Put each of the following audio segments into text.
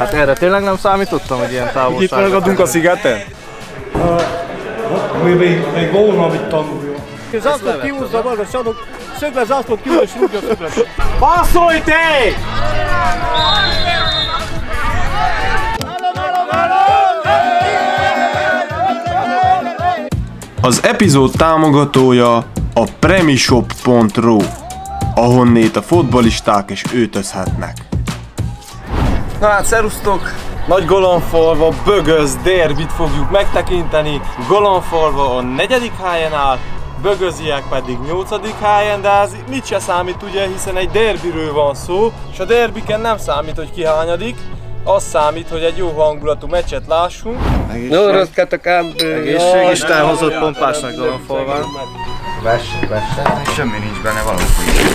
Hát erre tényleg nem számítottam, hogy ilyen távolság. Itt megadunk a szigeten? Még volna, amit tanuljon. Zászlót kihúzza maga, sadok, szöglet zászlót kihúzza, és rúgja a szöglet. Passzolj te! Az epizód támogatója a premishop.ru, ahonnét a fotbalisták is öltözhetnek. Na hát szerusztok! Nagygolonfalva Bögöz derbit fogjuk megtekinteni. Golonfalva a 4. helyen áll, bögöziek pedig 8. helyen, de ez mit se számít ugye, hiszen egy derbiről van szó, és a derbiken nem számít, hogy ki hányadik, az számít, hogy egy jó hangulatú meccset lássunk. Jó, röszkedtek ám, egészség, Isten hozott pompásnak Golonfalván. Vesse, semmi nincs benne valószínű.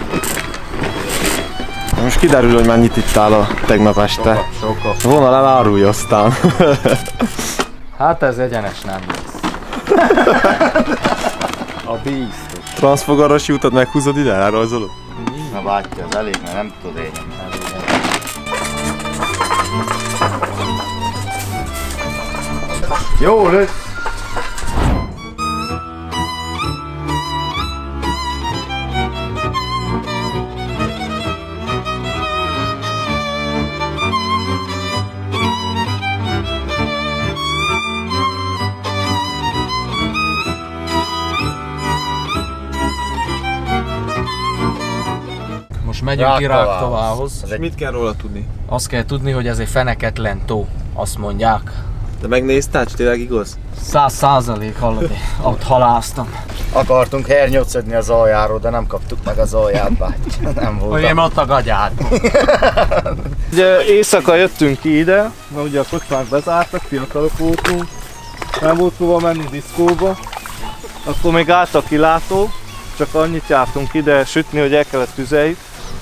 Most kiderül, hogy mennyit ittál a tegnap este. Sokkal. Volna elárulja aztán. Hát ez egyenes nem lesz. A biztos. Transfogarasi utat meghúzod ide, elrajzolod? Na bátyja, az elég, mert nem tudod élni. Jó lesz! Most megyünk Iráktovához. Mit kell róla tudni? Azt kell tudni, hogy ez egy feneketlen tó, azt mondják. De megnézted, tényleg igaz? 100% hallod, ott haláztam. Akartunk hernyót szedni az aljáról, de nem kaptuk meg az alját, bátyja. Nem volt. Én ott a gagyárban. Ugye éjszaka jöttünk ki ide, mert ugye a kocsmák bezártak, fiatalok voltunk. Nem volt hova menni diszkóba. Akkor még állt a kilátó, csak annyit jártunk ide sütni, hogy el kellett tüzeljük.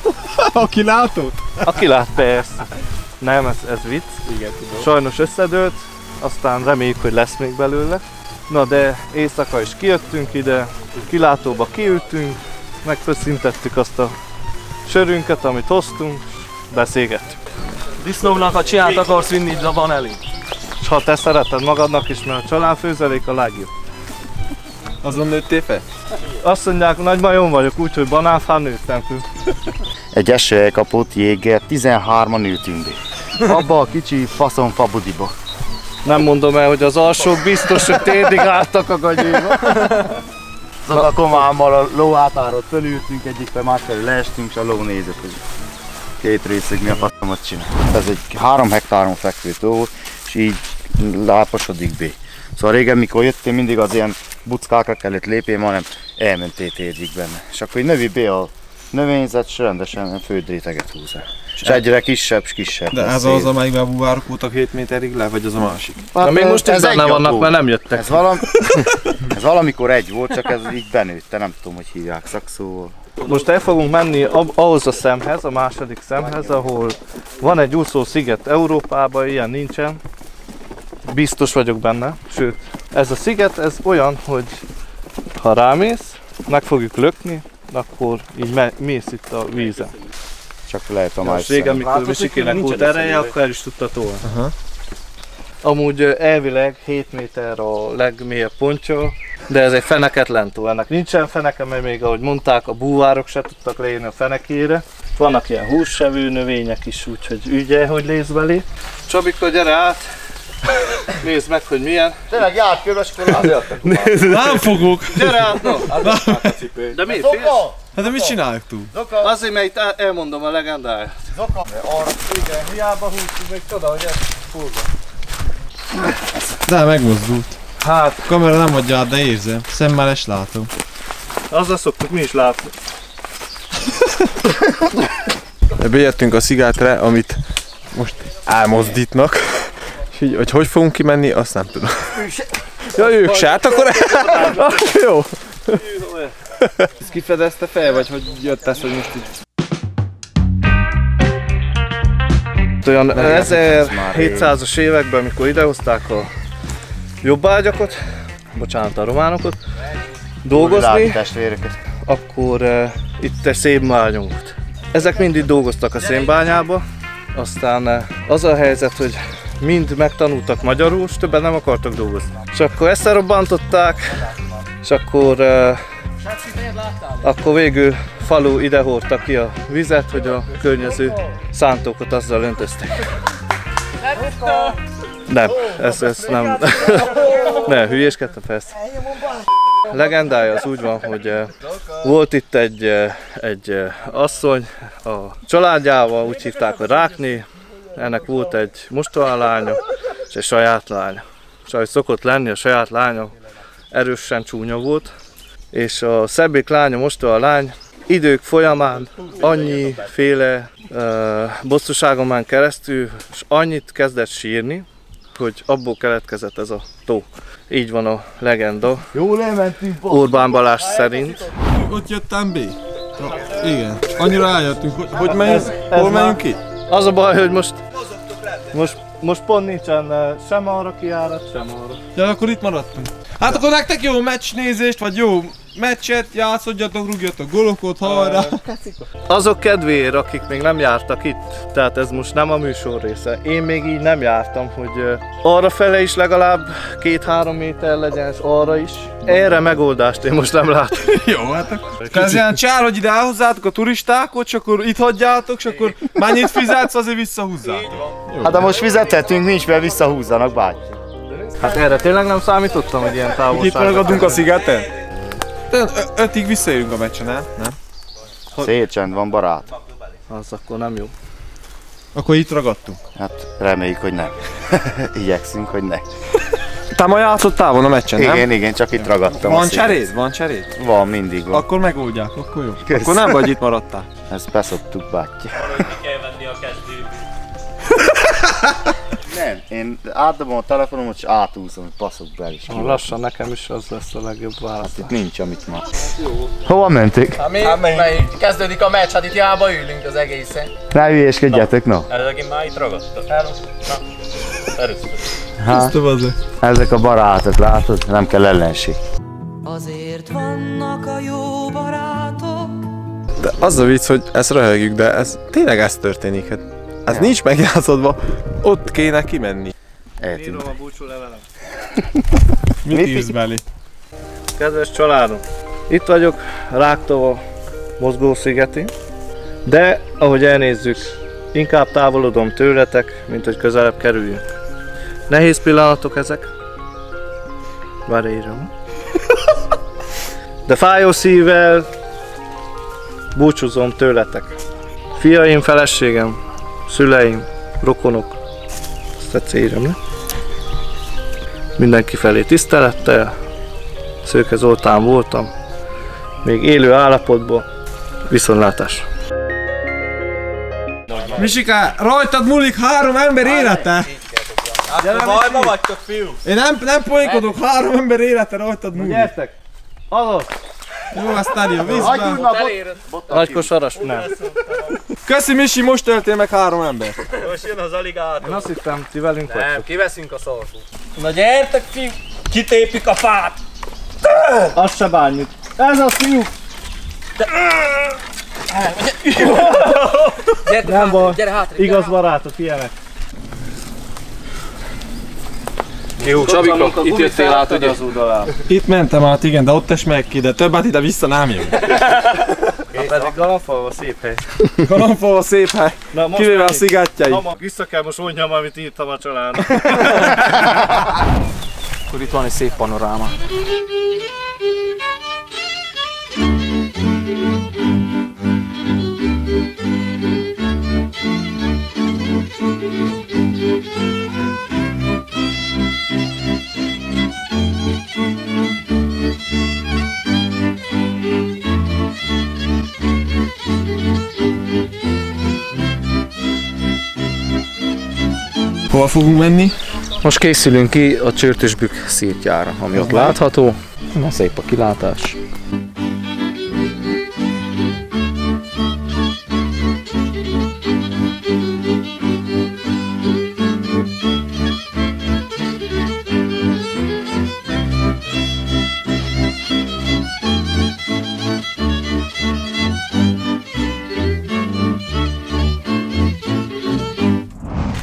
A kilátót? A kilát persze. Nem, ez vicc. Igen, tudom. Sajnos összedőlt, aztán reméljük, hogy lesz még belőle. Na de éjszaka is kijöttünk ide, kilátóba kiültünk, megköszöntettük azt a sörünket, amit hoztunk, és beszélgettük. Disznónak, ha csinált akarsz vinni, de van elég. És ha te szereted magadnak is, mert a családfőzelék a legjobb. Azon nőttél fel? Azt mondják, nagy majom vagyok, úgyhogy banánfán nőttem föl. Egy esőhely kapott jéggel, 13-an ültünk be. Abba a kicsi faszonfa budiba. Nem mondom el, hogy az alsók biztos, hogy térdig álltak a gagyéba. Azok a komámmal a lóhátáról fölültünk, egyikbe másfelől leestünk, és a ló nézett, hogy két részig mi a faszomat csinál. Ez egy 3 hektáron fekvő tó, és így láposodik be. Szóval régen, mikor jöttél, mindig az ilyen buckákra kellett lépni, hanem elmentél térdig benne. És akkor így növi be a növényzet, és rendesen földréteget húzzál. És egyre kisebb és kisebb. De ez az, amelyikben a búvárok voltak 7 méterig le, vagy az a másik? Na még most is benne vannak, mert nem jöttek. Ez valamikor egy volt, csak ez így benőtte, nem tudom, hogy hívják szakszóval. Most el fogunk menni ahhoz a szemhez, a második szemhez, ahol van egy úszósziget Európában, ilyen nincsen. Biztos vagyok benne, sőt, ez a sziget, ez olyan, hogy ha rámész, meg fogjuk lökni, akkor így mész itt a vízen. Csak lehet a másik. Régen, mikor Visikének volt ereje, akkor el is tudta tolni. Amúgy elvileg 7 méter a legmélyebb pontja, de ez egy feneketlen tó. Ennek nincsen feneke, mert még ahogy mondták, a búvárok se tudtak leírni a fenekére. Vannak ilyen hússevő növények is, úgyhogy ügyelj, hogy lész belé. Csabika, gyere át! Nézd meg, hogy milyen. Tényleg járt köröskor. Nem fogok! Gyere át, no! De miért félsz? Hát de mit csináljuk túl? Azért, mert itt elmondom a legendáját. Arra igen, hiába húztuk, még csoda, hogy ez furva. De megmozdult. Hát, A kamera nem adja át, de érzem. Szemmel is látom. azzal szoktuk mi is látni. Bejöttünk a szigetre, amit most elmozdítnak. És így, hogy fogunk kimenni, azt nem tudom. Ja, ők se, hát akkor jó. Ezt kifedezte fel, vagy hogy jött ez, hogy most így... Olyan 1700-as években, amikor idehozták a jobbágyakat, bocsánat, a románokat, dolgozni, akkor itt egy szénbánya volt. Ezek mind itt dolgoztak a szénbányába, Aztán az a helyzet, hogy mind megtanultak magyarul, és többen nem akartak dolgozni. És akkor összerobbantották, és akkor végül falu ide hordta ki a vizet, hogy a környező szántókat azzal öntözték. Nem, ez nem. Ne, hülyéskedtem persze. Legendája az úgy van, hogy volt itt egy asszony, a családjával, úgy hívták, hogy Rákné. Ennek volt egy mostohalánya és egy saját lánya. És ahogy szokott lenni, a saját lánya erősen csúnya volt, és a szebbik lánya, mostohalány idők folyamán annyiféle bosszúságon ment keresztül, és annyit kezdett sírni, hogy abból keletkezett ez a tó. Így van a legenda. Jól elmentünk. Orbán Balázs szerint. Ott jöttem B. Igen. Annyira eljöttünk, hogy menjünk, hol menjünk ki? Az a baj, hogy most pont nincsen sem arra kijárat, sem arra. Ja, akkor itt maradtunk. Hát akkor nektek jó meccsnézést, vagy jó meccset, játszodjatok, rúgjatok gólokot, hajrá! Azok kedvéért, akik még nem jártak itt, tehát ez most nem a műsor része. Én még így nem jártam, hogy arra fele is legalább 2-3 méter legyen, és arra is. Erre megoldást én most nem látom. Jó, hát ez ilyen csár, hogy ide elhozzátok a turistákat, és akkor itt hagyjátok, és akkor mennyit fizetsz, azért visszahúzzátok. Hát de most fizethetünk, nincs, mert visszahúzzanak, bátyja. Hát erre tényleg nem számítottam, hogy ilyen távolságot. Itt maradunk a szigeten? 5-ig visszaérünk a meccsen, nem? Szétcsend van, barát. Az akkor nem jó. Akkor itt ragadtunk. Hát reméljük, hogy nem. Igyekszünk, hogy ne. Te ma játszottál volna a meccsen, nem? Igen, csak itt ragadtam. Van cseréd? Van cseréd? Van, mindig van. Akkor megoldják, akkor jó. Kösz. Akkor nem vagy itt maradtál. Ezt beszoktuk, bátyja. Ki kell venni a kezdőt. Nem, én átdobom a telefonomot és átúszom, hogy passzok be is. Lassan nekem is az lesz a legjobb válasz. Itt nincs, amit ma. Hova mentek? Kezdődik a meccs, hát itt jába ülünk az egészen. Ne hülyéskedjetek, no. Ezek már itt ragadtak. Na, először. Hát, ezek a barátok, látod? Nem kell ellenség. Azért vannak a jó barátok. De az a vicc, hogy ezt röhögjük, de ez tényleg ez történik. Hát, ez nincs megjátszodva, ott kéne kimenni. Írom a búcsú levelem. Mit írsz belé? Kedves családom, itt vagyok Ráktova Mozgószigeti, de ahogy elnézzük, inkább távolodom tőletek, mint hogy közelebb kerüljünk. Nehéz pillanatok ezek. Várj, írom. De fájó szívvel búcsúzom tőletek. Fiaim, feleségem, szüleim, rokonok. Ezt egyszer írjam le. Mindenki felé tisztelettel. Szőke Zoltán voltam. Még élő állapotban. Viszontlátás. Misika, rajtad múlik 3 ember élete! Akkor bajba vagytok, fiú! Én nem poénkodok, 3 ember élete rajtad múlik. Gyertek! Azaz! Jó, aztán jó, vízben. Nagy kosaras? Nem. Köszi Misi, most öltél meg 3 ember. Most jön az aligátor. Én azt hittem, ti velünk vagytok. Nem, kiveszünk a szalfút. Na gyertek, fiú! Kitépik a fát! Azt se bánjuk. Ez az, fiúk! Nem baj, igaz barátok, ilyenek. Jó, Csabika, itt jöttél át, ugye? Itt mentem át, igen, de ott es meg ki, de többet ide vissza nem jön. Pedig Galambfalva szép hely. Galambfalva szép hely, kivéve a szigetjei. Vissza kell most mondjam, amit írtam a családnak. Akkor itt van egy szép panoráma. Hova fogunk menni? Most készülünk ki a Csörtösbükk szirtjára, ami ott látható. Na, szép a kilátás.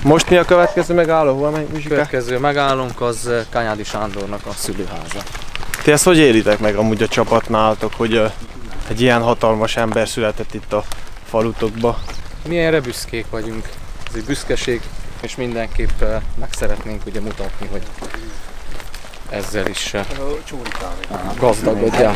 Most mi a következő megálló? Hova megyünk, Mizsike? Következő megállónk az Kányádi Sándornak a szülőháza. Ti ezt hogy élitek meg amúgy a csapatnálatok, hogy egy ilyen hatalmas ember született itt a falutokba? Mi erre büszkék vagyunk, ez egy büszkeség, és mindenképp meg szeretnénk ugye mutatni, hogy ezzel is gazdagodják.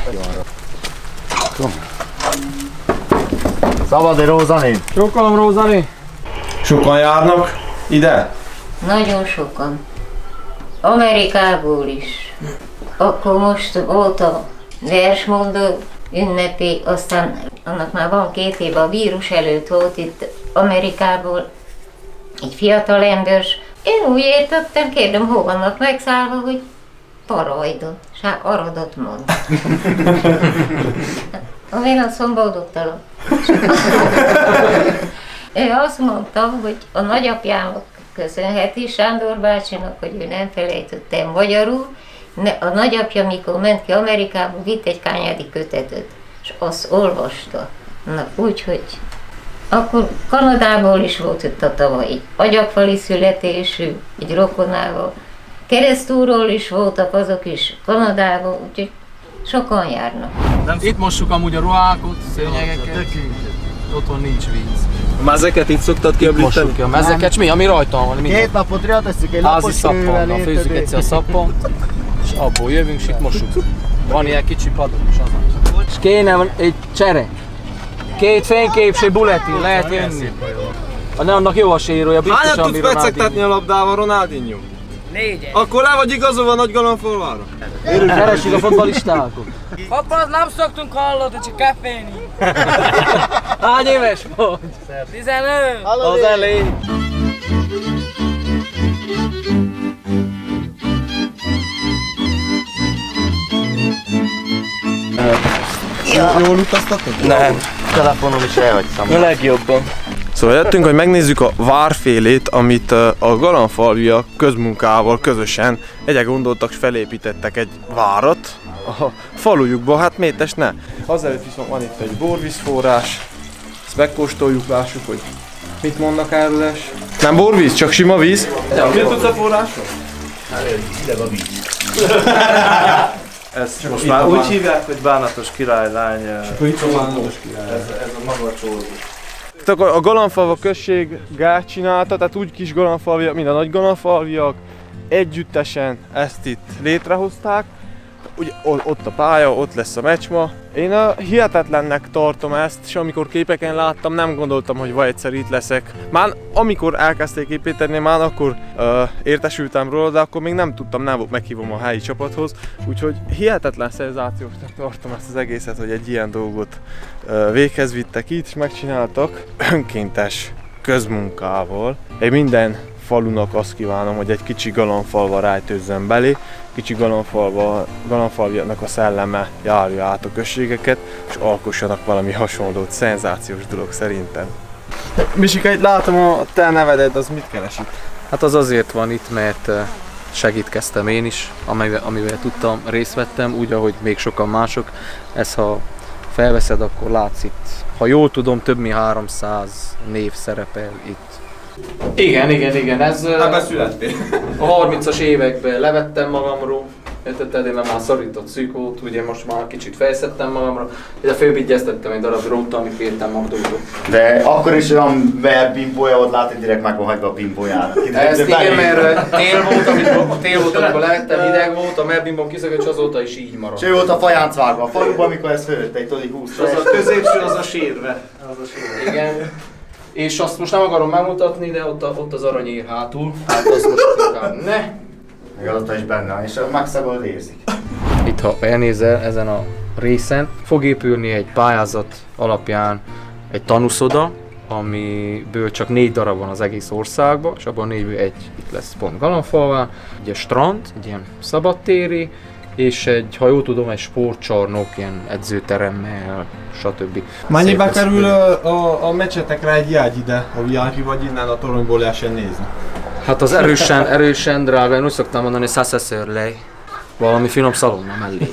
Szabad-e, Rózani? Csókolom, Rózani! Sokan járnak ide? Nagyon sokan. Amerikából is. Akkor most volt a versmondó ünnepi, aztán annak már van 2 év, a vírus előtt volt itt Amerikából egy fiatal ember. Én úgy értettem, kérdem, hol vannak megszállva, hogy Parajdon, és hát Aradot mond. Én azt mondom, boldogtalan. Ő azt mondta, hogy a nagyapjának köszönheti Sándor bácsinak, hogy ő nem felejtette el magyarul. A nagyapja, mikor ment ki Amerikába, vitt egy kányádi kötetet, és azt olvasta. Na úgyhogy akkor Kanadából is volt itt a tavaly, agyagfali születésű, egy rokonával. Keresztúról is voltak azok is Kanadából, úgyhogy sokan járnak. Itt mossuk amúgy a ruhákat, szőnyegeket. Otthon nincs víz. A mezeket itt szoktad kiöblíteni? Mossuk ki a mezeket, mi? Ami rajtam van. 2 napot tesszük egy házi lapos szappannal, főzzük egyszer a szappant, és abból jövünk, és itt mossuk. Van ilyen kicsi padok is azon. És kéne egy csere. 2 fénykép, és egy bulletin, lehet jönni. Annak jó a sérója, biztosan hányat tudsz pecegtetni a labdával, Ronaldinho? 4. Akkor le vagy igazolva Nagygalamfalvára? Keresjük a fotbalistákat. Fotbalat nem szoktunk hallani, csak keféni. Hány éves vagy? 15. Az elég. Jól utaztatok? Nem. Telefonon is elhagytam. A legjobban. Szóval jöttünk, hogy megnézzük a várfélét, amit a galamfalviak közmunkával közösen gondoltak, felépítettek egy várat a falujukba, hát métes ne. Azelőtt viszont van itt egy borvízforrás, ezt megkóstoljuk, lássuk, hogy mit mondnak erről. Nem borvíz, csak sima víz. Mit tudsz a forrásról? Ide a víz. Ezt most már úgy hívják, hogy Bánatos királylány. Ez a maga csóró. A Galamfalva község gát csinálta, tehát úgy kis galamfalviak, mint a nagy galamfalviak együttesen ezt itt létrehozták. Ugye ott a pálya, ott lesz a meccsma. Én hihetetlennek tartom ezt, és amikor képeken láttam, nem gondoltam, hogy vagy egyszer itt leszek. Már amikor elkezdték építeni, már akkor értesültem róla, de akkor még nem tudtam, nem volt meghívom a helyi csapathoz. Úgyhogy hihetetlen szenzációsnak tartom ezt az egészet, hogy egy ilyen dolgot véghez vittek itt, és megcsináltak önkéntes közmunkával. Én minden falunak azt kívánom, hogy egy kicsi galamfalva rájtőzzön belé, kicsi galamfalviaknak a szelleme járja át a községeket, és alkossanak valami hasonlót, szenzációs dolog szerintem. Misika, itt látom a te nevedet, az mit keres itt? Hát az azért van itt, mert segítkeztem én is, amivel tudtam, részt vettem, úgy, ahogy még sokan mások. Ez ha felveszed, akkor látsz itt. Ha jól tudom, több mint 300 név szerepel itt. Igen, ez a 30-as években levettem magamról, értetted, én már szorított szűk volt, ugye most már kicsit fejszedtem magamra, de fölvigyeztettem egy darab dróttal, amit kértem magdótól. De akkor is olyan pimpója volt, látni, direkt meg van hagyva a pimpójára. Ezt igen, mert tél volt, amikor lehettem, hideg volt, a merbimbom kiszakadt, és azóta is így maradt. És ő volt a fajánc vágva a faluban, amikor ez fölött egy todik 20 Az a középső, az a sírve. Igen. És azt most nem akarom megmutatni, de ott az aranyér hátul, hát azt most inkább ne. Még azóta is benne van, és megszagolod érzik. Itt ha elnézel ezen a részen, fog épülni egy pályázat alapján egy tanúszoda, amiből csak 4 darab van az egész országban, és abban 4-ből egy itt lesz pont Galamfalván, egy strand, egy ilyen szabadtéri, és egy, ha jól tudom, egy sportcsarnok, ilyen edzőteremmel, stb. Mennyibe kerül a meccsetekre egy jegy ide, a VIP, vagy innen a toronyból lehessen nézni? Hát az erősen drága, én úgy szoktam mondani, hogy 100 lej, valami finom szalonna mellé.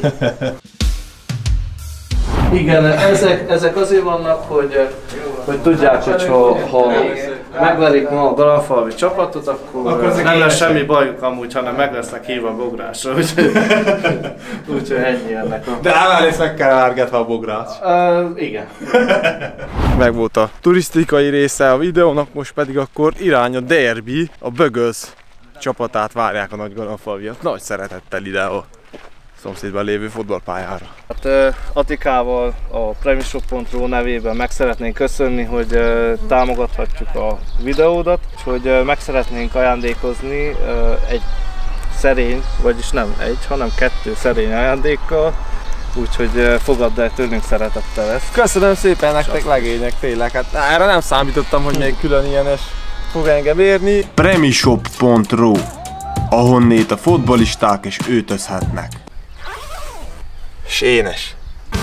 Igen, ezek azért vannak, hogy tudják, hogy ha megverik ma a Galamfalvi csapatot, akkor nem lesz semmi bajuk amúgy, hanem meg lesznek hívva a bográsra, úgyhogy ennyi ennek a... De elmész meg kell árgetve a bográs. Igen. Meg volt a turisztikai része a videónak, most pedig akkor irány a derbi, a Bögöz csapatát várják a Nagygalamfalviak. Nagy szeretettel ide a szomszédban lévő fotballpályára. Hát Atikával, a premishop.ru nevében meg szeretnénk köszönni, hogy támogathatjuk a videódat, és hogy meg szeretnénk ajándékozni egy szerény, vagyis nem egy, hanem 2 szerény ajándékkal, úgyhogy fogadd el tőlünk szeretettel ezt. Köszönöm szépen nektek legények, tényleg, hát erre nem számítottam, hogy még külön ilyenes fog engem érni. Premishop.ru, ahonnét a fotballisták is öltözhetnek. És énes.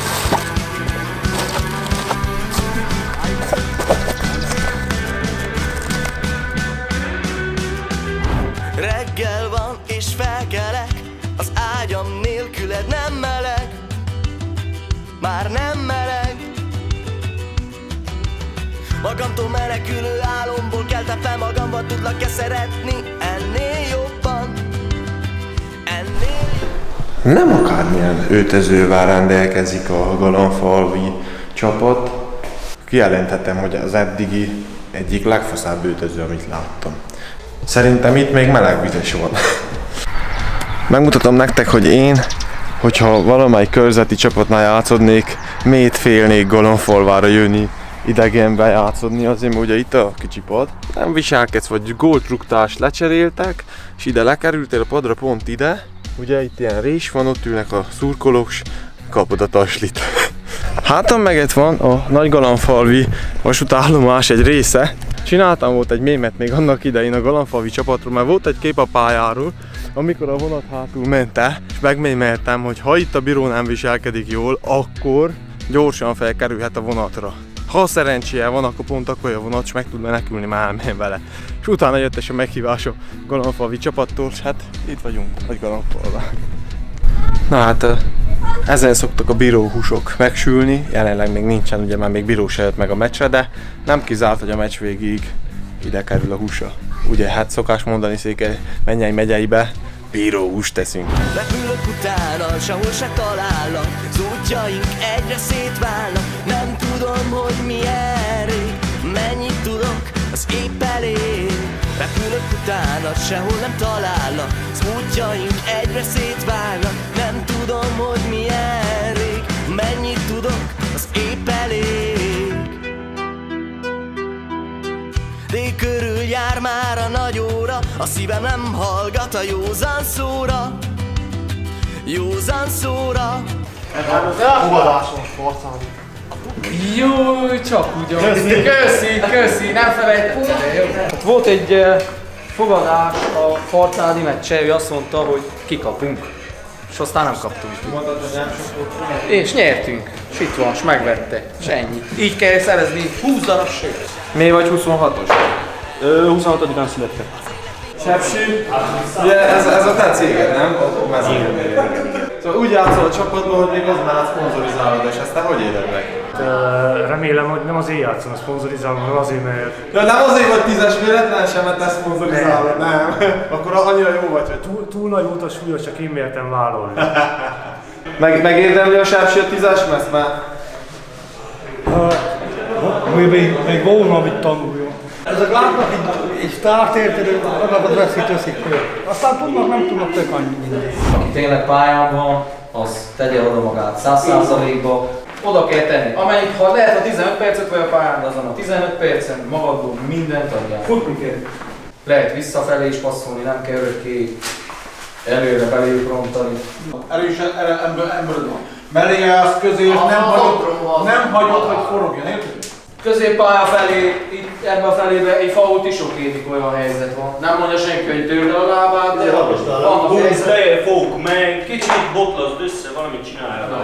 Reggel van és felkelek, az ágyam nélküled nem meleg, már nem meleg. Magamtól menekülő álomból keltem fel magamban, tudlak-e szeretni ennél jobban, ennél. Nem akármilyen öltözővel rendelkezik a Galamfalvi csapat. Kijelenthetem, hogy az eddigi egyik legfaszább öltöző, amit láttam. Szerintem itt még melegvizes van. Megmutatom nektek, hogy én, hogyha valamelyik körzeti csapatnál játszodnék, miért félnék Galamfalvára jönni, idegenbe játszodni, azért mert ugye itt a kicsi pad. Nem viselkedsz, vagy góltruktás lecseréltek, és ide lekerültél a padra, pont ide. Ugye itt ilyen rés van, ott ülnek a szurkolók, s kapod a taslit. Hátam meget van a Nagygalamfalvi vasútállomás egy része. Csináltam volt egy mémet még annak idején a Galamfalvi csapatról, mert volt egy kép a pályáról, amikor a vonat hátul ment el, és megmémeltem, hogy ha itt a bíró nem viselkedik jól, akkor gyorsan felkerülhet a vonatra. Ha szerencséje van, akkor pont akkor a vonat, és meg tud menekülni, már elmenjen vele. És utána jött a meghívás a Galamfalvi csapattól, és hát itt vagyunk, Nagygalamfalván. Na hát, ezen szoktak a bíróhúsok megsülni, jelenleg még nincsen, ugye már még bíró se jött meg a meccsre, de nem kizárt, hogy a meccs végig ide kerül a húsa. Ugye hát szokás mondani Székely megyeibe, bíróhúst teszünk. Repülök utána, sehol se talállak, az útjaink egyre szétválnak. Nem tudom, hogy milyen rég, mennyit tudok, az épp elég. Repülök utána, sehol nem talállak, az útjaink egyre szétválnak. Nem tudom, hogy milyen rég, mennyit tudok, az épp elég. Dél körül jár már a nagy óra, a szívem nem hallgat a józan szóra, józan szóra. Jó, csak ugyan. Köszi, nem felejtetted el, jó? Hát volt egy fogadás a Fartádi meccse, ő azt mondta, hogy kikapunk. És aztán nem kaptunk. És nyertünk. És itt van, és megvette. És ennyi. Így kell szerezni 20 darab sőt. Mi vagy 26-os? 26-án születtek. Sepsi, ugye ez a te céged, nem? Szóval úgy játszol a csapatban, hogy még az már szponzorizálod, és ezt te hogy éled meg? Remélem, hogy nem azért játszom, szponzorizálom, hanem azért, mert... Ja, nem azért vagy 10-es véletlen sem, mert te szponzorizálod, nem. Akkor annyira jó vagy, hogy... Túl nagy volt a súlyos, csak én mértem vállalni. Megérdemli a Sepsi a 10-es meszt már? Még volna, amit tanuljon. Ezek látnak egy sztárt, érted, magadat veszítőszik föl. Aztán tudnak, nem tudnak tök annyi mindent. Aki tényleg pályán van, az tegye oda magát 100%-ba. Oda kell tenni. Amennyit, ha lehet a 15 percet vagy a pályán, de azon a 15 percen magadból mindent adjál. Lehet visszafelé is passzolni, nem kell örökké előre beléjük rontani. Erősen ebből van. Mellé az közé, és nem hagyod, hogy forogjon, érted? Középpálya felé, itt ebben a felébe egy fault is okédik, olyan helyzet van. Nem mondja senki, hogy törd a lábát, de vannak helyzet. Fog meg, kicsit botlazd össze, valamit csinálja.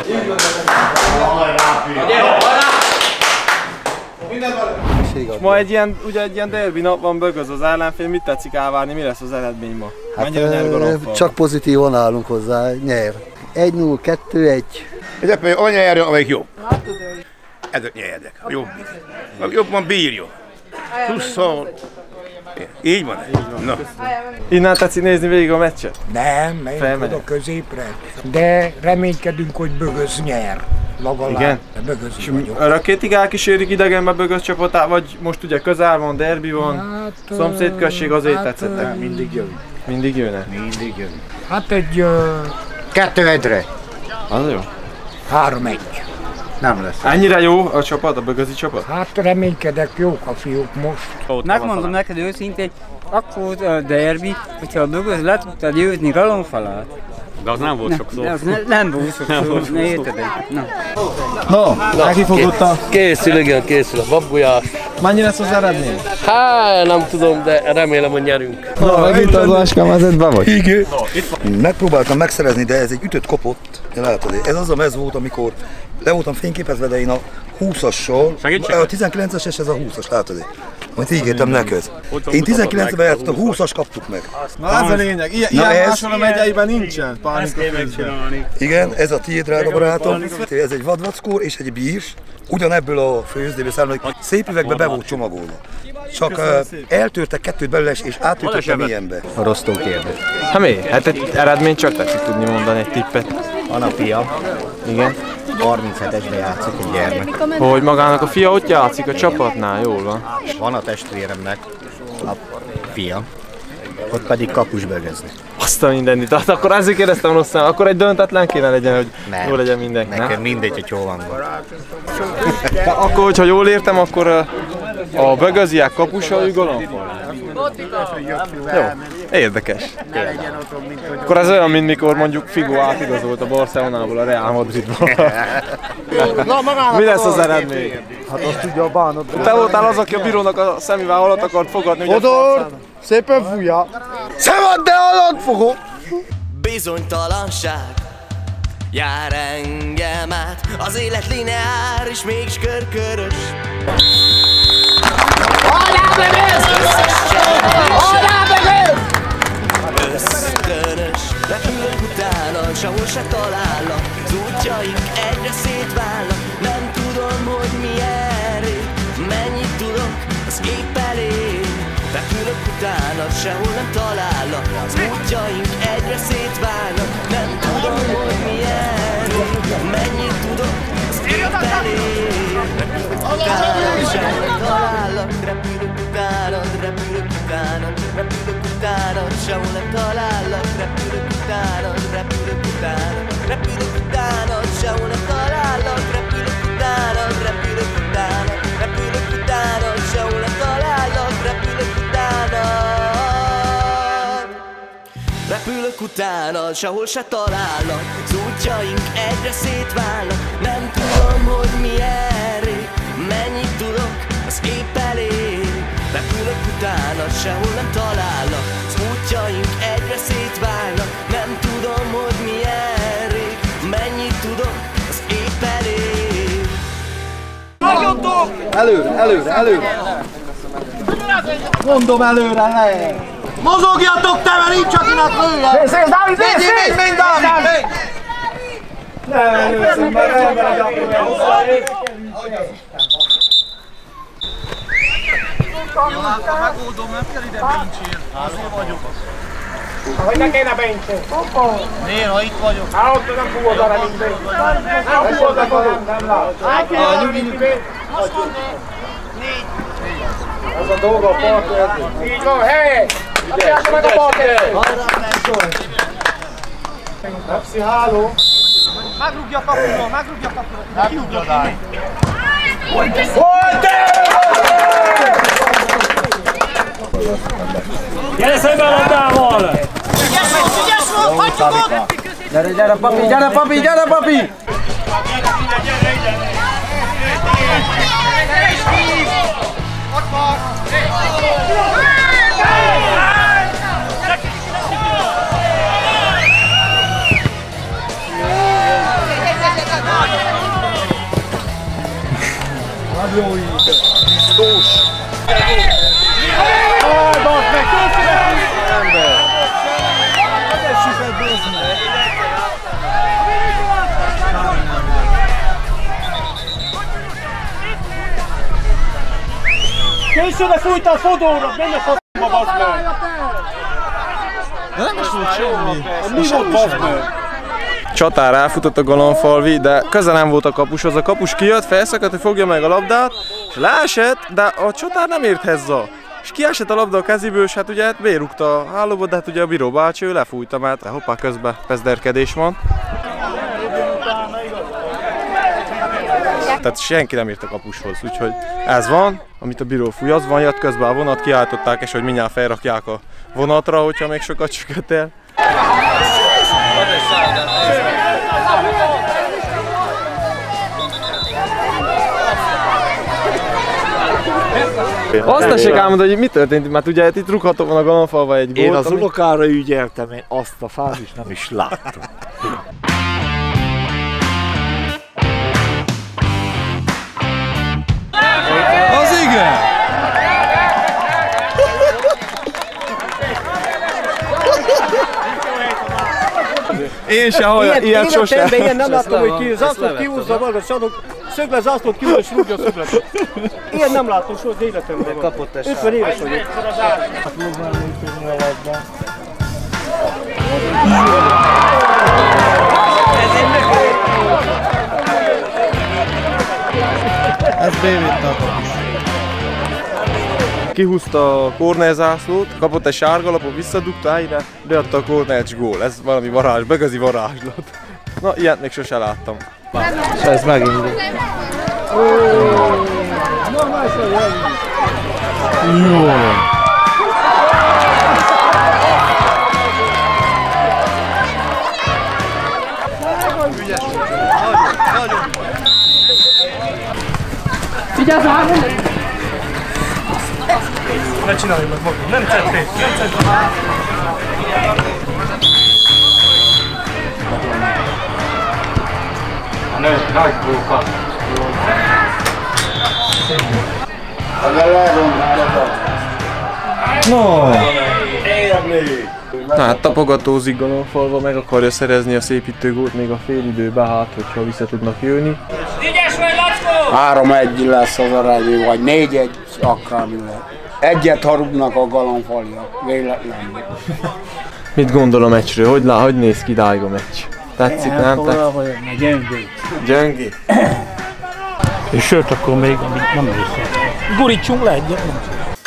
Ma egy ilyen derbi nap van, Bögöz az ellenfél, mit tetszik elvárni, mi lesz az eredmény ma? Hát csak pozitívan állunk hozzá, nyer. 1-0, 2-1. Egyébként olyan nyerje, amelyik jobb. Ezek nyerdek, a jobban bírja. 20. Így van? Így van. Na. Innen tetszik nézni végig a meccset? Nem, megyünk oda középre. De reménykedünk, hogy Bögöz nyer. Legalább. Igen? Bögöz és vagyok. örökkétig elkísérik idegenbe Bögöz csapatát, vagy most ugye közel van, derbi van, hát, szomszédközség, azért tetszettek? Mindig jön. Mindig jönnek? Mindig jön. Hát egy 2-1-re. Az jó. 3-1. Nem lesz. Ennyire jó a csapat, a bögözi csapat? Hát reménykedek, jók a fiúk most. Megmondom neked őszintén, akkor a derbi, hogyha a Bögöz le tudta győzni Galonfalát. De az nem volt sokszor. Nem volt sokszor, ne érted? No, elkifogott a... Készül, igen, készül a babgulyás. Mennyi lesz az eredmény? Hát nem tudom, de remélem, hogy nyerünk. Na, megint az askamezetben vagy? Igen. Megpróbáltam megszerezni, de ez egy ütött kopott. Látod, ez az a mez volt, amikor le voltam fényképezve, de én a 20-assal, a 19-es és ez a 20-as, látod? Majd ígértem neked. Én 19-ben jártam, a 20-as kaptuk meg. Na ez a lényeg, ilyen máshol a megyeiben nincsen. Ezt kell megcsinálni. Igen, ez a tiéd, drága barátom. Ez egy vadvackór és egy bírs. Ugyanebből a főzdéből származik. Szép üvegbe be volt csomagolva. Csak eltörtek kettőt belőle és átütöttem ilyenbe. A Rostó kérdés. Hát mi? Hát egy eredményt csak tetszik tudni mondani, egy tippet. Van a fia. Igen. 37-esben játszik egy gyermek. Hogy magának a fia ott játszik a csapatnál, jól van. Van a testvéremnek a fia, ott pedig kapus Bögözni. Azt a mindenit. Tehát akkor ezért kérdeztem rosszul, akkor egy döntetlen kéne legyen, hogy nem. Jól legyen mindenki, nekem nem? mindegy, hogy jól van. De akkor, hogyha jól értem, akkor a bögöziák kapusa, ő Galonfal. Jó, érdekes. Akkor ez olyan, mint mikor mondjuk Figo átigazolt a Barcelonából a Real Madridba. Mi lesz az eredmény? Hát azt tudja a bánat. Te voltál az, aki a bírónak a szemével alatt akart fogadni. Odor! Szépen fújja! Szemad, de alatt fogok! Bizonytalanság jár engem át, az élet lineáris, mégis körkörös. Ösztönös, repülök utánad, sehol se talállak, az útjaink egyre szétválnak, nem tudom, hogy milyen rég, mennyit tudok, az épp elég. Repülök utánad, sehol nem talállak, az útjaink egyre szétválnak, nem tudom, hogy milyen rég, mennyit tudok, az épp elég. Repülök utánad, sehol nem talállak, repülök utánad, repülök utánad, repülök utánad, sehol nem talállak, repülök utánad, repülök utánad, repülök utánad, sehol nem talállak, repülök utánad, repülök utánad, repülök utánad, sehol nem talállak, repülök utánad. Repülök utánad, sehol se talállak, az útjaink egyre szétválnak, nem tudom, hogy milyen rég, mennyit tudok, az épp elég. Repülök utánad, sehol nem talállak, az útjaink egyre szétválnak, nem tudom, hogy milyen rég, mennyit tudok, az épp elég. Előre, előre, előre! Mondom előre, le! Mozogjatok te, mert nincs akinek lője! Nézd, Dávid, nézd, Dávid! Nem először, mert elmegy Megoldom, nem kell ide bencsér. Azért vagyok. Hogy ne kéne bencsér? Miért, ha itt vagyok? Hát ott nem fogod arra mindegy. Nem fogod arra, nem lát. Nyugi. Most van 4. Ez a dolga a partner. Így van, hely! Adjátok meg a partner! Pepsi, háló! Megrúgja a kapura, megrúgja a kapura! Megrúgja a dáj! Gyere szemben a labdával! Ügyes volt, hagyjuk ott! Gyere papi, gyere papi, gyere papi! Ott van! Jó így! Stós! Basz meg! Ember! Egessük egy bőzni! Micsoda fújtál Fodónak, menj a faszba, bazd meg! De nem is volt semmi. Mi volt, bazd meg? Csatára elfutott a galambfalvi, de közel nem volt a kapushoz. A kapus kijött, felszakadt, hogy fogja meg a labdát, és leesett, de a csatár nem ért hozzá. És kiesett a labda a kezéből, és hát ugye bérúgta a hálóba, de hát ugye a bíró bácsi, ő lefújta, mert hoppá, közben pezderkedés van. Tehát senki nem ért a kapushoz, úgyhogy ez van, amit a bíró fúj, az van, jött közben a vonat, kiállították, és hogy mindjárt felrakják a vonatra, hogyha még sokat süket el. Azt tessék elmondani, hogy mi történt, mert ugye itt rúghatott van a galambfalva egy gólt. Én az unokára ügyeltem, én azt a fázist nem is láttam. Az igen! Én se hallja, ilyet sosem. Ilyen nem láttam, hogy ki zászlót kihúzza valami, szögle zászlót kihúzza és rúgja a szögletet. Ilyen nem láttam soha az életemben. Kapott egy 50 éves vagyok. Ez bévét a kapus. Kihúzta a kornelzászlót, kapott egy sárgalapot, visszadugta helyre, beadta a kornelcs gól. Ez valami varázs, begazi varázslat. Na, ilyet még sose láttam. És ez megindul. Jó. Vigyázz már! Ne csinálj meg magad, nem tették! A nő, nagy bóka! No! Na hát tapogatózik galambfalva, meg akarja szerezni a szépítőgólt még a félidőbe, hát hogyha vissza tudnak jönni. Ügyes vagy, Lackó! 3-1 lesz az arány, vagy 4-1 akármi lehet. Egyet harugnak a galambfaliak, véletlenül. Mit gondol a meccsről? Hogy néz ki Dájga meccs? Tetszik, nem tetszik? Gyengé. Gyengé? És sőt, akkor még nem nézem. Gurítsunk le egyet, nem?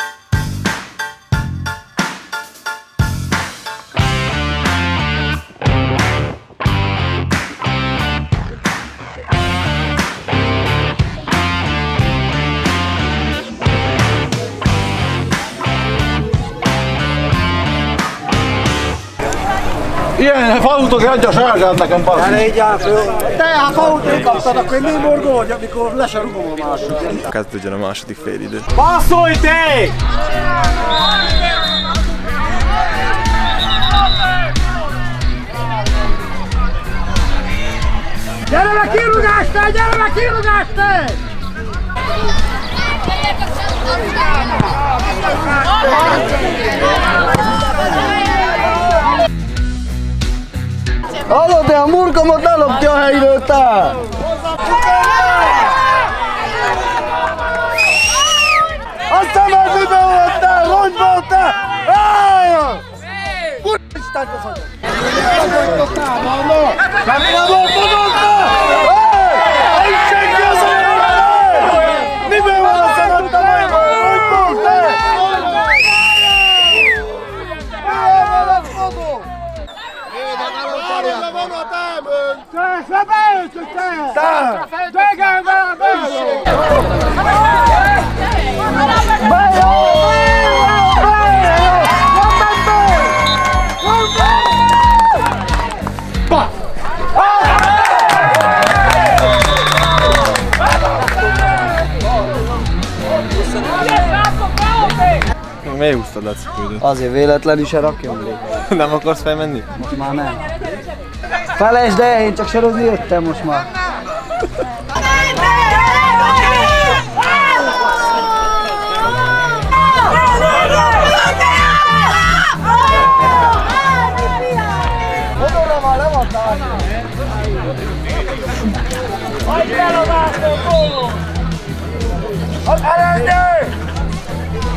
Ilyen fautok adja sárgát nekem, basszus! Ne légy át, jó? Te, hát fautot kaptad, akkor én még morgolod, amikor le se rugom a második. Kezdődjön a második félidő. Passzolj te! Gyere le kirúgást te! Gyere le kirúgást te! Hallod, de a murkomat ellopja a helyről, te! Aztán már miben volt, te! Rongyban, te! Álljon! Úristen, az agyat! Nem volt, tudod, te! Egy senki az agyat! Miben van a szemed, te majd? Rongyban, te! Miért húztad a cipődet? Azért véletlenül se rakjam lé. Nem akarsz felmenni? Most már nem. Felejtsd el, én csak sorozni jöttem most már. Odorra már le van tárgyal. Hagyj el a vászló gólon! Eredj!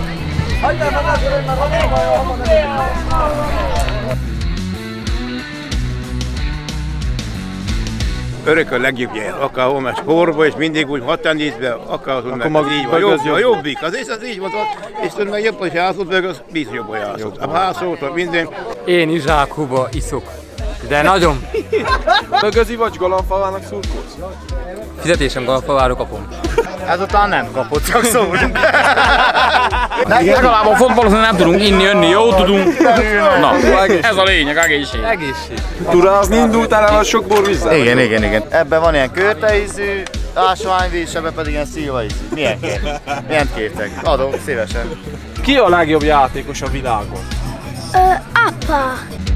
örök a legjobb jel. Akár homes korba, és mindig úgy hatánízbe, akár meg így van. A jobbik, az így van, és tudod meg jobban játszott, meg az bizony jobban játszott. A házszólt, minden. Én is zsákhuba iszok, de nagyon. Bögözi vagy Galamfalvának szurkolsz? Fizetésem Galamfalváról kapom. Ezután nem kapott, csak szólunk. Legalább a fotballozni nem tudunk inni, jönni, jó tudunk. Na, ez a lényeg, egészség. Turázni indultál el a sok borvízzel? Igen. Ebben van ilyen körteízű, ásványvíz, ebben pedig ilyen szilvaízű. Milyen kértek? Adom, szívesen. Ki a legjobb játékos a világon? Apa.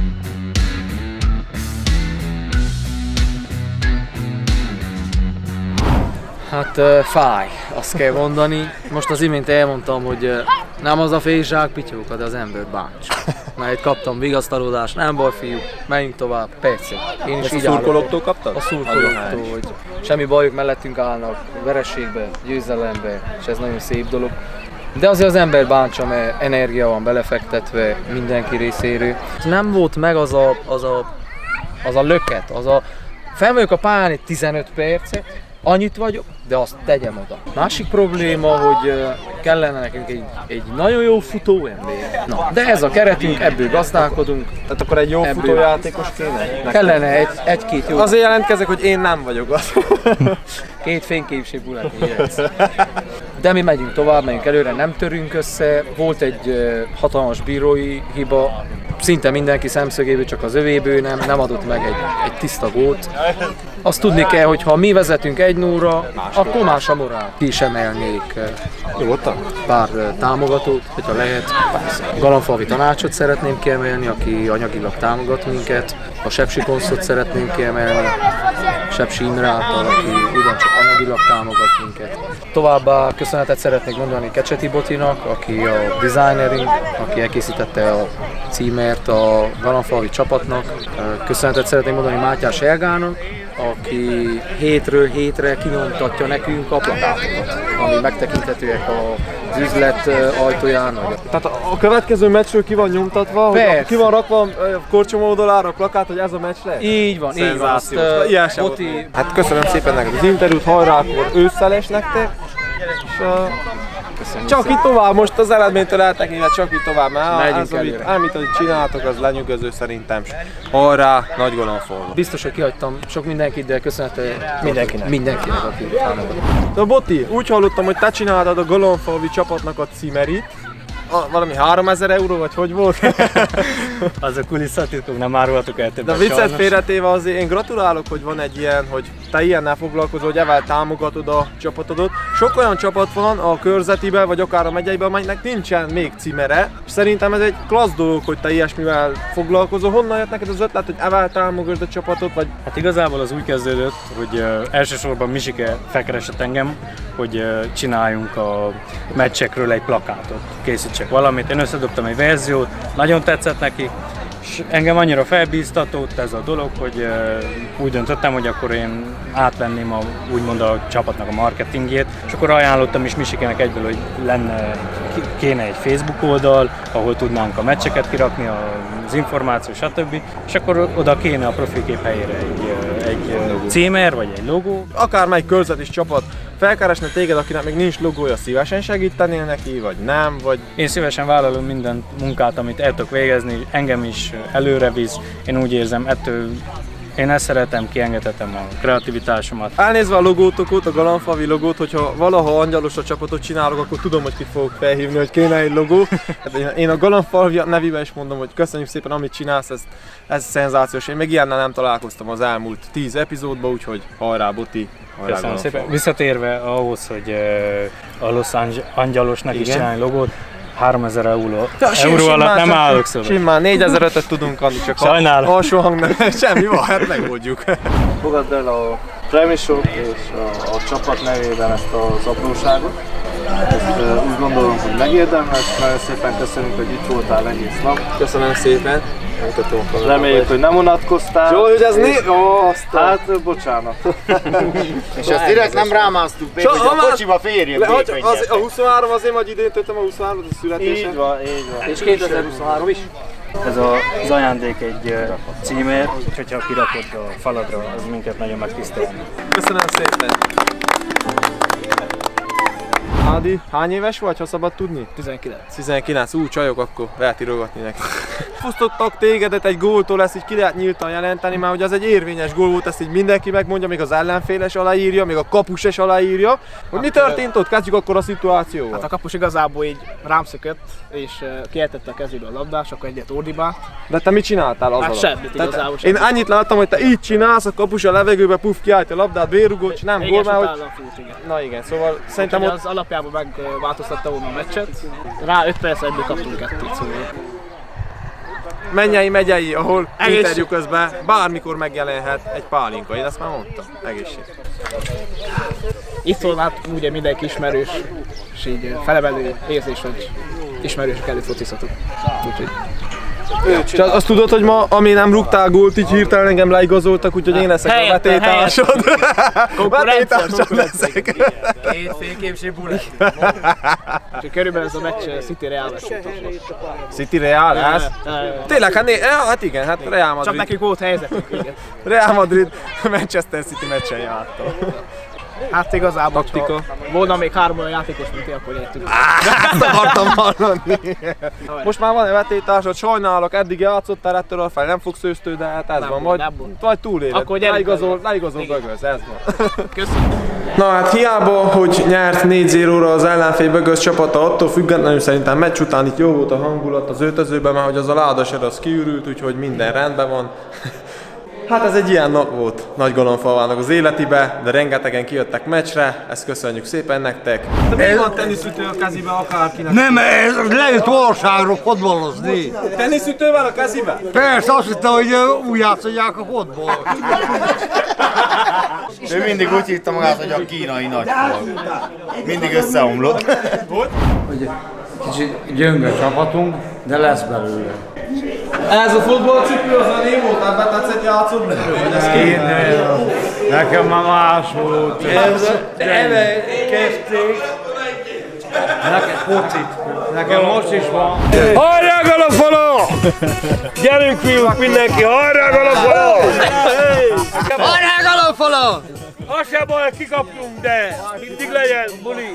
Hát fáj, azt kell mondani. Most az imént elmondtam, hogy nem az a fészsák pityóka, de az ember bánts. Mert itt kaptam vigasztalódást, nem baj fiú, menjünk tovább, persze. Én is a szurkolóktól kaptad? A szurkolóktól, hogy semmi bajuk, mellettünk állnak, vereségbe, győzelembe, és ez nagyon szép dolog. De azért az ember bántsa, mert energia van belefektetve mindenki részéről. Nem volt meg az a löket, felmegyek a pályán 15 percet, annyit vagyok, de azt tegyem oda. Másik probléma, hogy kellene nekünk egy nagyon jó futóember. Na, de ez a keretünk, ebből gazdálkodunk. Tehát akkor egy jó futójátékos kéne? Kellene egy-két jó. Azért jelentkezek, hogy én nem vagyok az. 2 fényképség bulletins. De mi megyünk tovább, megyünk előre, nem törünk össze. Volt egy hatalmas bírói hiba, szinte mindenki szemszögéből, csak az övéből nem adott meg egy tiszta gólt. Azt tudni kell, hogy ha mi vezetünk 1-0-ra, akkor más a morál. Ki is emelnék pár támogatót, hogyha lehet. A Galamfalvi Tanácsot szeretném kiemelni, aki anyagilag támogat minket. A Sepsi Konszot szeretném kiemelni, Sepsi Imre által, aki ugyancsak anyagilag támogat minket. Továbbá köszönetet szeretnék mondani Kecseti Botinak, aki a designerünk, aki elkészítette a címert a Galamfalvi csapatnak. Köszönetet szeretnék mondani Mátyás Elgának, aki hétről hétre kinyomtatja nekünk a plakátokat, ami megtekinthetőek az üzlet ajtóján. Tehát a következő meccsről ki van nyomtatva, hogy ki van rakva a korcsom oldalára a plakát, hogy ez a meccs lesz? Így van, így van. Ilyen sem volt. Hát köszönöm szépen neked az interjút, hajrá, akkor ősszel lesz nektek. És csak itt tovább, most az eredménytől eltekintve csak itt tovább, mert amit csináltok, az lenyűgöző szerintem. Hajrá, Nagy Galamfalva. Biztos, hogy kihagytam sok mindenkit, de köszönet mindenkinek, aki támogat. Na Boti, úgy hallottam, hogy te csináltad a Galamfalvi csapatnak a címerit. Valami 3000 euró, vagy hogy volt? Az a kulisszatitkok, nem árulhatok el többet. De viccet félretéve azért én gratulálok, hogy van egy ilyen, hogy te ilyennel foglalkozol, hogy evel támogatod a csapatodat. Sok olyan csapat van a körzetiben, vagy akár a megyeiben, amelynek nincsen még címere. És szerintem ez egy klassz dolog, hogy te ilyesmivel foglalkozol. Honnan jött neked az ötlet, hogy evel támogasd a csapatot? Vagy... Hát igazából az úgy kezdődött, hogy elsősorban Misike felkeresett engem, hogy csináljunk a meccsekről egy plakátot, készítsek valamit. Én összedobtam egy verziót, nagyon tetszett neki, és engem annyira felbíztatott ez a dolog, hogy úgy döntöttem, hogy akkor én átvenném úgymond a csapatnak a marketingjét, és akkor ajánlottam is Misikének egyből, hogy kéne egy Facebook oldal, ahol tudnánk a meccseket kirakni, az információ, stb. És akkor oda kéne a profilkép helyére egy címer vagy egy logó. Akármely körzetis csapat felkeresne téged, akinek még nincs logója, szívesen segítenél neki, vagy nem? Vagy... Én szívesen vállalom minden munkát, amit el tudok végezni, engem is előre visz. Én úgy érzem, ettől én ezt szeretem, kiengedhetem a kreativitásomat. Elnézve a logótokot, a Galamfalvi logót, hogyha valaha angyalos a csapatot csinálok, akkor tudom, hogy kit fogok felhívni, hogy kéne egy logó. Én a Galamfalvi nevében is mondom, hogy köszönjük szépen, amit csinálsz, ez szenzációs. Én még ilyennel nem találkoztam az elmúlt 10 epizódban, úgyhogy hajrá Boti! Köszönöm szépen. Visszatérve ahhoz, hogy a Los Angelosnak is csinálni logót, 3000 euró alatt nem állok szóval. Simán 4500-öt tudunk adni, csak sajnálom. Alsó hang nem, semmi van, hát megoldjuk. Fogadd el a Premishop és a csapat nevében ezt az apróságot. Ezt úgy gondolom, hogy megérdemled. Nagyon szépen köszönjük, hogy itt voltál egész nap. Köszönöm szépen. Reméljük, hogy nem unatkoztál. Zsó, hogy ez Hát, bocsánat. És ezt direkt nem rámásztuk még, hogy a kocsiba férjünk. A 23 azért, hogy idén töltöm a 23-at a születésem. Így van, így van. És 2023 is? Ez az ajándék egy címér, hogyha kirakod a faladra, az minket nagyon megtisztelni. Köszönöm szépen! Ádi, hány éves vagy, ha szabad tudni? 19. 19, csajok, akkor lehet írogatni neki. Pusztottak tégedet egy góltól, ezt így ki lehet nyíltan jelenteni, mert hogy az egy érvényes gól volt, ezt így mindenki megmondja, még az ellenféles aláírja, még a kapus is aláírja. Hogy mi történt ott? Kezdjük akkor a szituációval. Hát a kapus igazából így rám szökött, és kiejtette a kezéből a labdás, akkor egyet ordibált. De te mit csináltál az alatt? Semmit igazából. Én annyit láttam, hogy te így csinálsz, a kapus a levegőbe, puf, kiállítja a labdát, bérugót, nem gól, mert hogy... Na igen, szóval szerintem ott... Az alapjában megváltoztatta volna a meccset. Rá 5 perc egyből kaptunk 2-t, szóval. Mennyei megyei, ahol interjú közben bármikor megjelenhet egy pálinka, én ezt már mondtam. Egészség. Itt szól hát ugye mindenki ismerős, és így felemelő érzés, hogy ismerősök előtt focizhatunk. Úgyhogy... És azt tudod, hogy ma, ami nem rúgtál gólt, így hirtelen engem leigazoltak, úgyhogy én leszek a vetétársad. Vetétársad leszek. Két félképség bullet. És körülbelül ez a meccs City Real lesz. City Real lesz? Tényleg, hát igen, hát Real Madrid. Csak nekünk volt helyzetünk, igen. Real Madrid, Manchester City meccsen jártam. Hát igazából, ha volna még 3 olyan játékos, mint én, akkor nyertünk. Ezt akartam hallani. Most már van egy vetétársad, sajnálok, eddig játszottál ettől fel, nem fogsz ősztő, de hát ez nem van, majd túléled. Leigazol Bögöz, ez van. Köszönöm. Na hát hiába, hogy nyert 4-0-ra az ellenfél Bögöz csapata, attól függetlenül szerintem meccs után itt jó volt a hangulat az öltözőben, mert hogy az a ládaser az kiürült, úgyhogy minden rendben van. Hát ez egy ilyen nap volt Nagygalomfalvának az életibe, de rengetegen kijöttek meccsre, ezt köszönjük szépen nektek. De miért van teniszütő a kezébe akárkinek? Nem, ez lejött Országról fotballozni. Teniszütő van a kezébe? Persze, azt hittem, hogy úgy játszolják a fotball. Ő mindig úgy hívta magát, hogy a kínai nagyfal. Mindig összeomlott. Hogy kicsit gyönge csapatunk, de lesz belőle. Ez a futballcipő az a né voltál, betetszett játszódni? Nekem már más volt. Eve kezdték. Nekem focit. Nekem most is van. Hajrá Galambfala! Gyerünk fiúk mindenki, hajrá Galambfala! Hajrá Galambfala! Az sem baj, kikapjunk, de mindig legyen buli.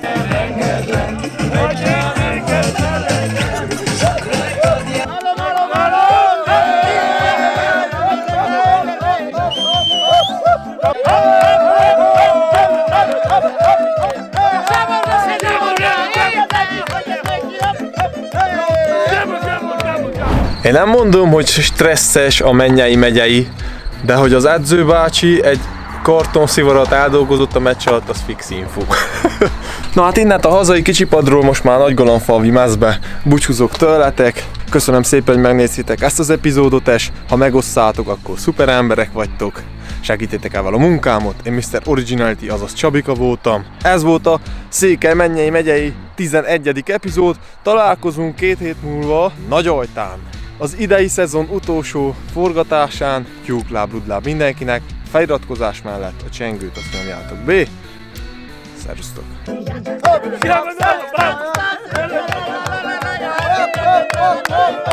Én nem mondom, hogy stresszes a Mennyei megyei, de hogy az edzőbácsi egy kartonszivarat eldolgozott a meccs alatt, az fix info. Na hát innen a hazai kicsipadról most már Nagygalomfalvi mezbe búcsúzok tőletek. Köszönöm szépen, hogy megnéztétek ezt az epizódot, és ha megosszátok, akkor szuper emberek vagytok. Segítétek el a munkámot, én Mr. Originality, azaz Csabika voltam. Ez volt a Székely-Mennyei megyei 11. epizód, találkozunk 2 hét múlva Nagyajtán. Az idei szezon utolsó forgatásán tyúkláb-rudláb mindenkinek, feliratkozás mellett a csengőt azt nyomjátok be. Szerusztok!